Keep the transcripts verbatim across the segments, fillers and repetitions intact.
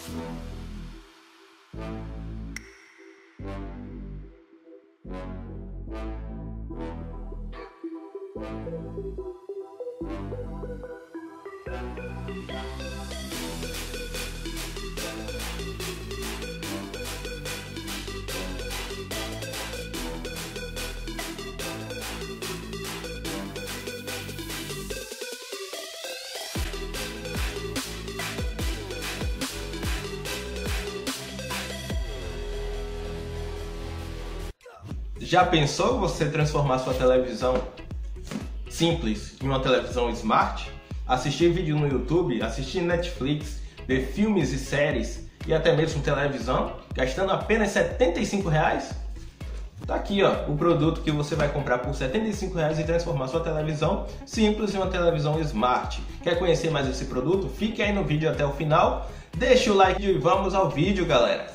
Já pensou você transformar sua televisão simples em uma televisão smart? Assistir vídeo no YouTube, assistir Netflix, ver filmes e séries e até mesmo televisão, gastando apenas setenta e cinco reais? Tá aqui, ó, o produto que você vai comprar por setenta e cinco reais e transformar sua televisão simples em uma televisão smart. Quer conhecer mais esse produto? Fique aí no vídeo até o final, deixa o like e vamos ao vídeo, galera!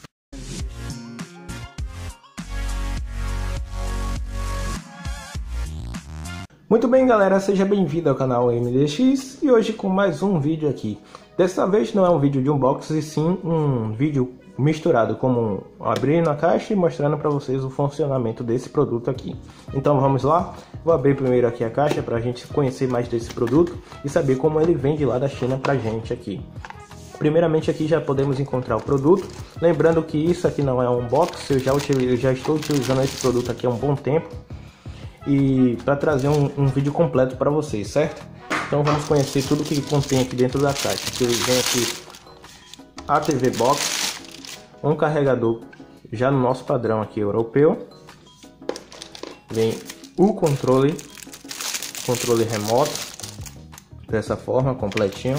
Muito bem, galera, seja bem-vindo ao canal M D X e hoje com mais um vídeo aqui. Dessa vez não é um vídeo de unboxing, e sim um vídeo misturado, como abrindo a caixa e mostrando para vocês o funcionamento desse produto aqui. Então vamos lá, vou abrir primeiro aqui a caixa para a gente conhecer mais desse produto e saber como ele vende lá da China pra gente aqui. Primeiramente aqui já podemos encontrar o produto, lembrando que isso aqui não é um unboxing, eu já, eu já estou utilizando esse produto aqui há um bom tempo. E para trazer um, um vídeo completo para vocês, certo? Então vamos conhecer tudo que contém aqui dentro da caixa. Aqui vem aqui a T V Box, um carregador já no nosso padrão aqui europeu. Vem o controle, controle remoto, dessa forma, completinho.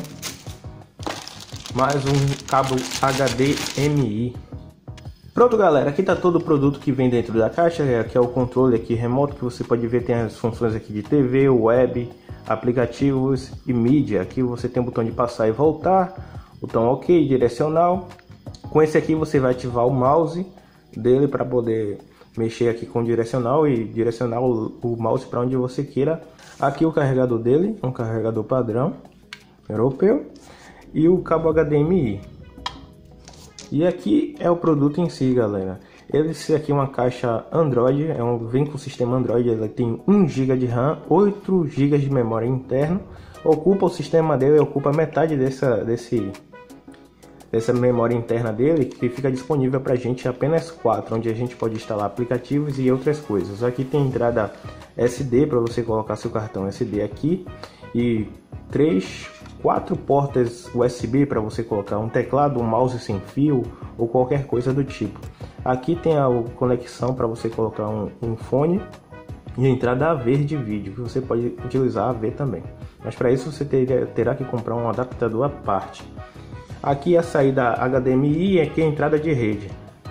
Mais um cabo H D M I. Pronto, galera, aqui tá todo o produto que vem dentro da caixa. Aqui é o controle aqui remoto, que você pode ver, tem as funções aqui de T V, web, aplicativos e mídia. Aqui você tem o botão de passar e voltar, botão OK, direcional. Com esse aqui você vai ativar o mouse dele para poder mexer aqui com o direcional e direcionar o, o mouse para onde você queira. Aqui o carregador dele, um carregador padrão europeu, e o cabo H D M I. E aqui é o produto em si, galera. Esse aqui é uma caixa Android, é um, vem com o sistema Android, ela tem um giga de RAM, oito gigas de memória interna. Ocupa o sistema dele, ocupa metade dessa, desse, dessa memória interna dele, que fica disponível para a gente apenas quatro, onde a gente pode instalar aplicativos e outras coisas. Aqui tem entrada S D para você colocar seu cartão S D aqui e três quatro portas U S B para você colocar um teclado, um mouse sem fio ou qualquer coisa do tipo. Aqui tem a conexão para você colocar um, um fone e a entrada A V de vídeo, que você pode utilizar A V também. Mas para isso você teria, terá que comprar um adaptador à parte. Aqui a saída H D M I, aqui a entrada de rede.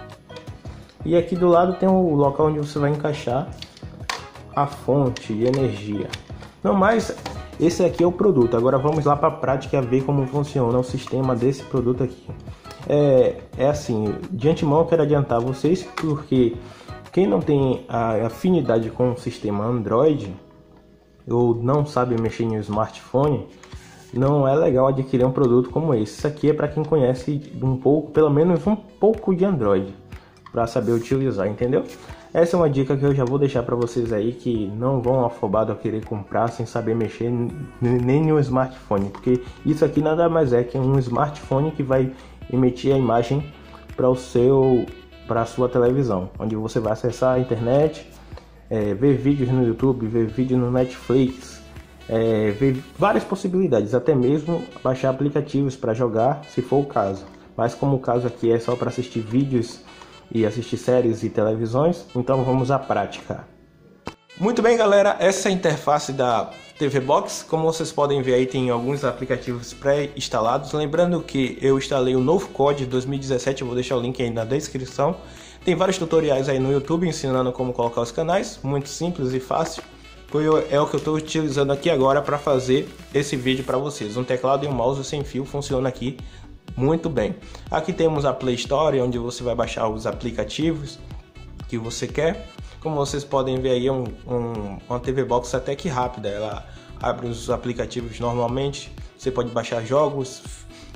E aqui do lado tem o local onde você vai encaixar a fonte de energia. Não mais. Esse aqui é o produto. Agora vamos lá para a prática ver como funciona o sistema desse produto aqui. É, é assim, de antemão eu quero adiantar vocês, porque quem não tem a afinidade com o sistema Android ou não sabe mexer em um smartphone, não é legal adquirir um produto como esse. Isso aqui é para quem conhece um pouco, pelo menos um pouco de Android, para saber utilizar, entendeu? Essa é uma dica que eu já vou deixar para vocês aí, que não vão afobado a querer comprar sem saber mexer nem no smartphone, porque isso aqui nada mais é que um smartphone que vai emitir a imagem para o seu, para a sua televisão, onde você vai acessar a internet, é, ver vídeos no YouTube, ver vídeos no Netflix, é, ver várias possibilidades, até mesmo baixar aplicativos para jogar, se for o caso. Mas como o caso aqui é só para assistir vídeos e assistir séries e televisões, então vamos à prática. Muito bem, galera, essa é a interface da T V Box. Como vocês podem ver aí, tem alguns aplicativos pré-instalados. Lembrando que eu instalei o novo Code dois mil e dezessete, eu vou deixar o link aí na descrição. Tem vários tutoriais aí no YouTube ensinando como colocar os canais, muito simples e fácil. É o que eu estou utilizando aqui agora para fazer esse vídeo para vocês. Um teclado e um mouse sem fio funciona aqui muito bem. Aqui temos a Play Store, onde você vai baixar os aplicativos que você quer. Como vocês podem ver aí, é um, um, uma T V Box até que rápida. Ela abre os aplicativos normalmente. Você pode baixar jogos,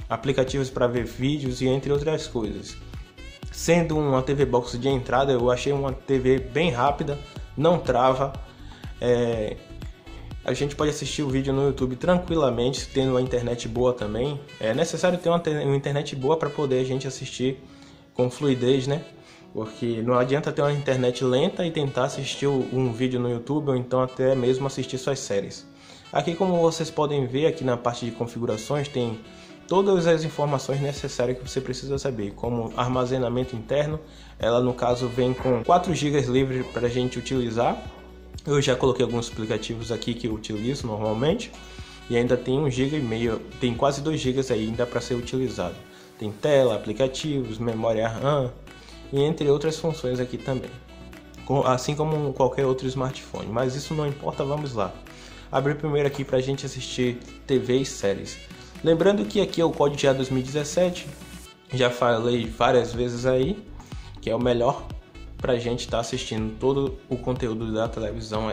aplicativos para ver vídeos e entre outras coisas. Sendo uma T V Box de entrada, eu achei uma T V bem rápida, não trava. É... A gente pode assistir o vídeo no YouTube tranquilamente, tendo uma internet boa também. É necessário ter uma, uma internet boa para poder a gente assistir com fluidez, né? Porque não adianta ter uma internet lenta e tentar assistir um vídeo no YouTube ou então até mesmo assistir suas séries. Aqui, como vocês podem ver, aqui na parte de configurações tem todas as informações necessárias que você precisa saber, como armazenamento interno. Ela no caso vem com quatro gigas livre para a gente utilizar. Eu já coloquei alguns aplicativos aqui que eu utilizo normalmente e ainda tem um giga e meio, tem quase dois gigas ainda para ser utilizado. Tem tela, aplicativos, memória RAM e entre outras funções aqui também, assim como qualquer outro smartphone. Mas isso não importa, vamos lá. Abrir primeiro aqui para a gente assistir T V e séries. Lembrando que aqui é o Kodi G A dois mil e dezessete, já falei várias vezes aí, que é o melhor pra gente estar tá assistindo todo o conteúdo da televisão aí.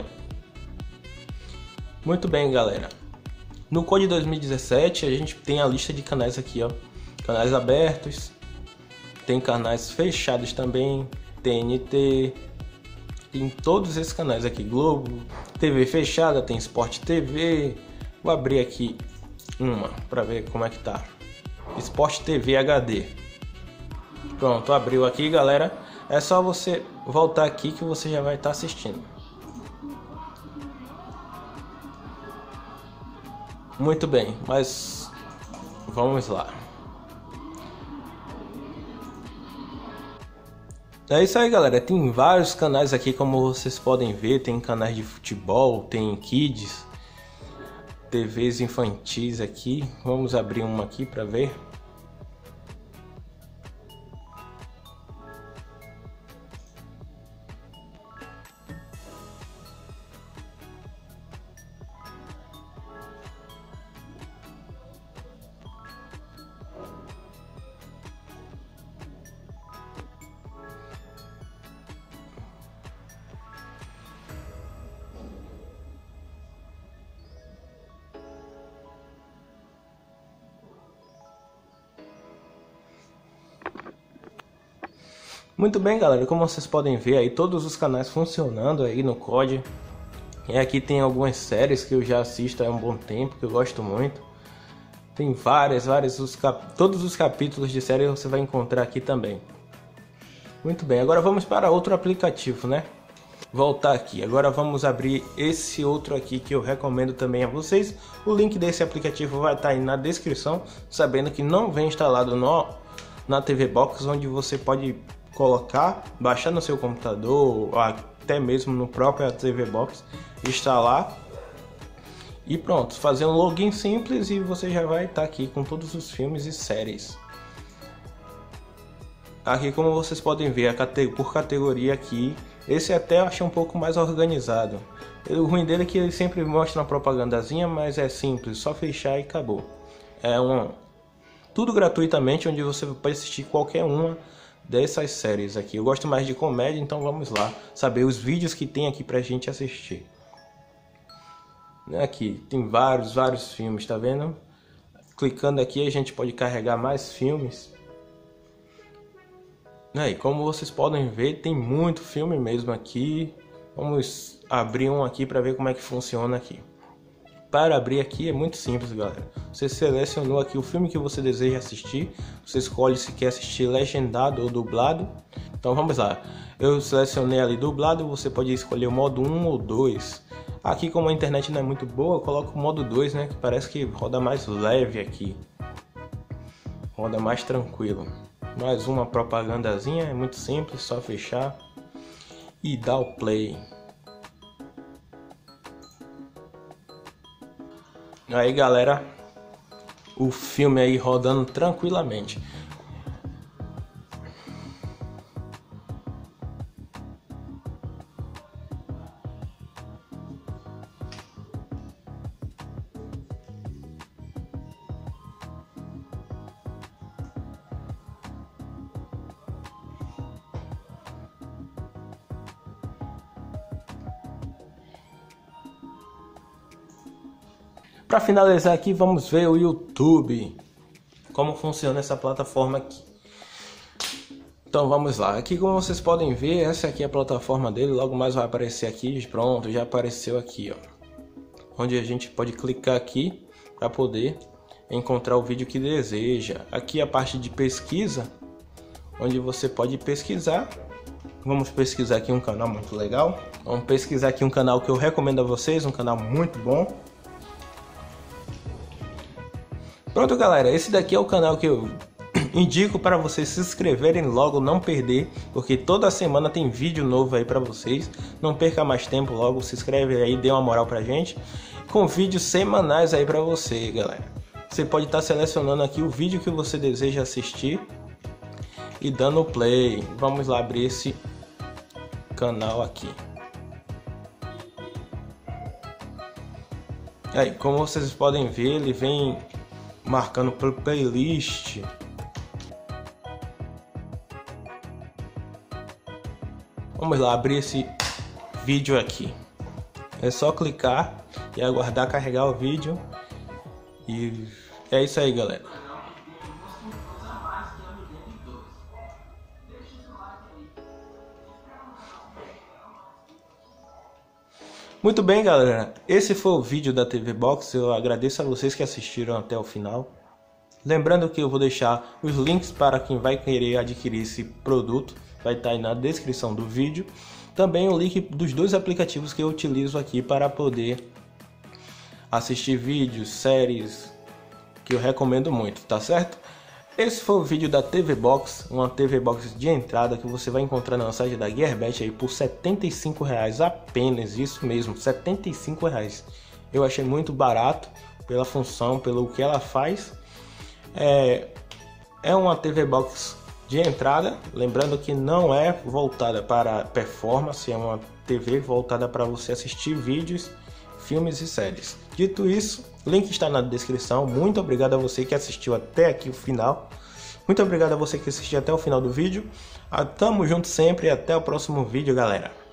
Muito bem, galera. No Kodi dois mil e dezessete a gente tem a lista de canais aqui, ó. Canais abertos, tem canais fechados também, T N T, tem todos esses canais aqui, Globo, T V fechada, tem Sport T V. Vou abrir aqui uma para ver como é que tá. Sport T V H D. Pronto, abriu aqui, galera. É só você voltar aqui que você já vai estar assistindo. Muito bem, mas vamos lá. É isso aí, galera. Tem vários canais aqui, como vocês podem ver. Tem canais de futebol, tem kids, T Vs infantis aqui. Vamos abrir uma aqui para ver. Muito bem, galera, como vocês podem ver aí, todos os canais funcionando aí no Kodi. E aqui tem algumas séries que eu já assisto há um bom tempo, que eu gosto muito. Tem várias, várias, os cap... todos os capítulos de série você vai encontrar aqui também. Muito bem, agora vamos para outro aplicativo, né? Voltar aqui, agora vamos abrir esse outro aqui que eu recomendo também a vocês. O link desse aplicativo vai estar aí na descrição, sabendo que não vem instalado no... na T V Box, onde você pode colocar, baixar no seu computador, ou até mesmo no próprio T V Box, instalar e pronto, fazer um login simples e você já vai estar aqui com todos os filmes e séries. Aqui, como vocês podem ver, por categoria aqui, esse até eu achei um pouco mais organizado. O ruim dele é que ele sempre mostra uma propagandazinha, mas é simples, só fechar e acabou. É um tudo gratuitamente, onde você pode assistir qualquer uma dessas séries aqui. Eu gosto mais de comédia, então vamos lá saber os vídeos que tem aqui pra gente assistir. Aqui tem vários, vários filmes, tá vendo? Clicando aqui a gente pode carregar mais filmes. E como vocês podem ver, tem muito filme mesmo aqui. Vamos abrir um aqui para ver como é que funciona aqui. Para abrir aqui é muito simples, galera. Você selecionou aqui o filme que você deseja assistir. Você escolhe se quer assistir legendado ou dublado. Então vamos lá. Eu selecionei ali dublado. Você pode escolher o modo um ou dois. Aqui, como a internet não é muito boa, eu coloco o modo dois, né? Que parece que roda mais leve aqui. Roda mais tranquilo. Mais uma propagandazinha. É muito simples. Só fechar e dar o play. Aí, galera, o filme aí rodando tranquilamente. Para finalizar aqui, vamos ver o YouTube. como funciona essa plataforma aqui. Então vamos lá, aqui como vocês podem ver, essa aqui é a plataforma dele, logo mais vai aparecer aqui, pronto, já apareceu aqui, ó. Onde a gente pode clicar aqui para poder encontrar o vídeo que deseja. Aqui a parte de pesquisa, onde você pode pesquisar. Vamos pesquisar aqui um canal muito legal. Vamos pesquisar aqui um canal que eu recomendo a vocês, um canal muito bom. Pronto, galera, esse daqui é o canal que eu indico para vocês se inscreverem logo, não perder, porque toda semana tem vídeo novo aí para vocês. Não perca mais tempo, logo se inscreve aí, dê uma moral pra gente, com vídeos semanais aí para você, galera. Você pode estar selecionando aqui o vídeo que você deseja assistir e dando play. Vamos lá abrir esse canal aqui. Aí, como vocês podem ver, ele vem marcando por playlist. Vamos lá abrir esse vídeo aqui. É só clicar e aguardar carregar o vídeo. E é isso aí, galera. Muito bem, galera, esse foi o vídeo da T V Box. Eu agradeço a vocês que assistiram até o final. Lembrando que eu vou deixar os links para quem vai querer adquirir esse produto, vai estar aí na descrição do vídeo. Também o link dos dois aplicativos que eu utilizo aqui para poder assistir vídeos, séries, que eu recomendo muito, tá certo? Esse foi o vídeo da T V Box, uma T V Box de entrada que você vai encontrar no site da Gearbest aí por setenta e cinco reais apenas, isso mesmo, setenta e cinco reais. Eu achei muito barato pela função, pelo que ela faz. É, é uma T V Box de entrada, lembrando que não é voltada para performance, é uma T V voltada para você assistir vídeos, filmes e séries. Dito isso, o link está na descrição. Muito obrigado a você que assistiu até aqui o final. Muito obrigado a você que assistiu até o final do vídeo. Tamo junto sempre e até o próximo vídeo, galera.